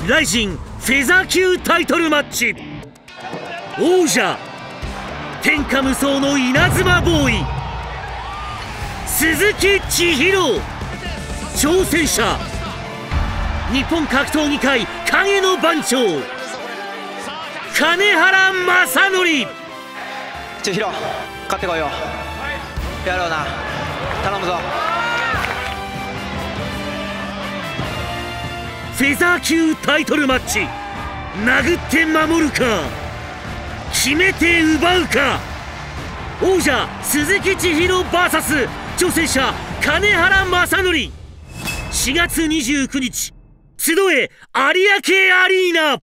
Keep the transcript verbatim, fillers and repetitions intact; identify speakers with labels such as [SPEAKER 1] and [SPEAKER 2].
[SPEAKER 1] ライジンフェザー級タイトルマッチ。王者天下無双の稲妻ボーイ鈴木千尋。挑戦者日本格闘技界影の番長金原正則。
[SPEAKER 2] 千尋勝ってこいよ。やろうな、頼むぞ。
[SPEAKER 1] フェザー級タイトルマッチ。殴って守るか決めて奪うか。王者鈴木千尋 ブイエス 挑戦者金原正則。しがつにじゅうくにち集え有明アリーナ。